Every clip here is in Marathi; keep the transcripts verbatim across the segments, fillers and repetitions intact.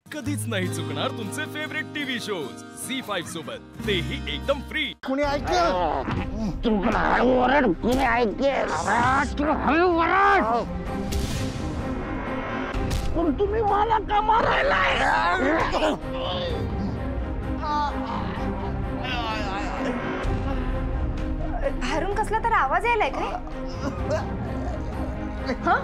कधीच नाही चुकणार तुमचे favourite TV shows Zee five सोबत, तेही एकदम फ्री। कुणी ऐकलं? तू पण हळू ओरड, कुणी ऐकेल? तू हळू ओरड। पण तुम्ही मला का मारायलाय? बाहेरून कसला तर आवाज यायलाय काय? हा?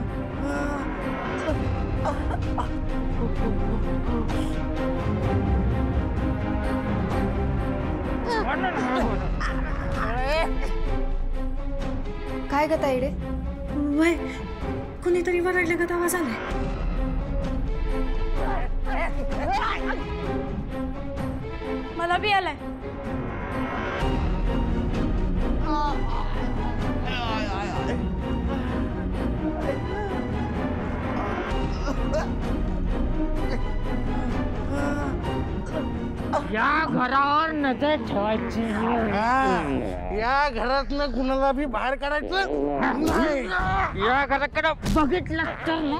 काय ग ताईडे? वय कुणीतरी वरडल्यागत आवाज आलाय। मला बी आलाय। या घरावर नजर ठेवायची हा, या घरातनं कुणाला भी बाहेर काढायचं नाही। या घराकडे बघितलं तर ना,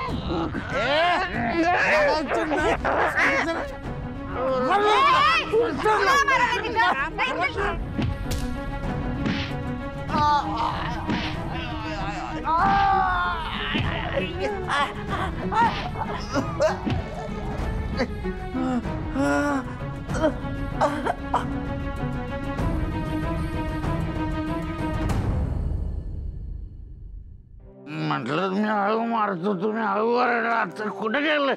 काढायचं नाही। म्हटलं मी हळू मारतो, तुम्ही हळू ओरडला तर कुठे गेलं?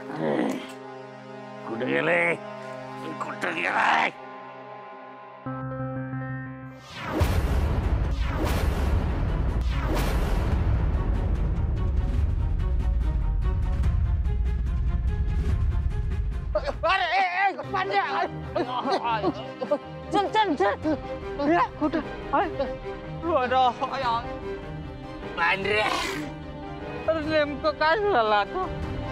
कुठे गेले? कुठे गेलाय? चल चल चल कुठं? पांढऱ्या नेमकं काय झालं आता?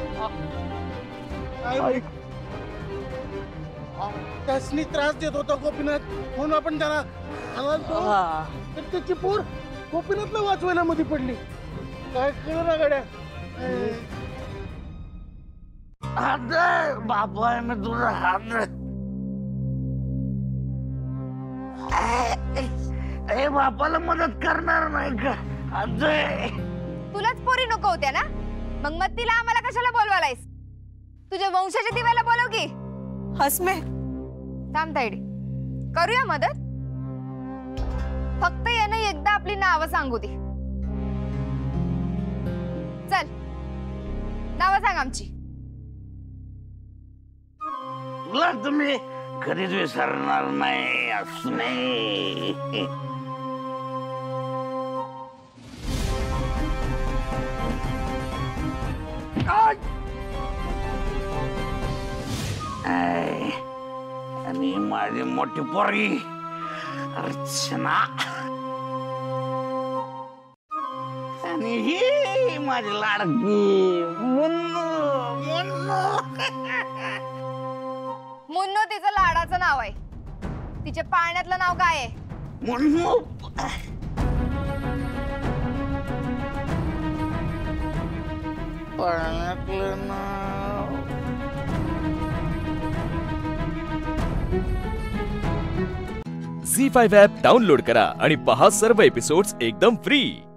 त्यासनी त्रास देत होता गोपीनाथ, म्हणून आपण त्याला आणायला तर त्याची पोर गोपीनाथला वाचवायला मध्ये पडली। काय कळलं ना गड्या? हात बापा आहे मी तुझा हात। ए बापाला मदत करणार नाही का? अजय तुलाच पोरी नको होत्या ना, मग मग तिला आम्हाला कशाला बोलवालायस? तुझ्या वंशाच्या दिव्याला बोलव की। हसमे थांब ताईडे, करूया मदत। फक्त यानं एकदा आपली नावं सांगू दे। चल नावं सांग आमची। तुला तुम्ही कधीच विसरणार नाही असं नाही। आणि माझी मोठी पोरगी अर्चना, आणि ही माझी लाडकी मुन्नू। मुन्नू मुन्नो तिचं लाडाचं नाव आहे, तिच्या पाळण्यातलं नाव काय आहे? मुन्नू पाळण्यातलं नाव झी फाईव्ह ॲप डाउनलोड करा आणि पहा सर्व एपिसोड्स एकदम फ्री।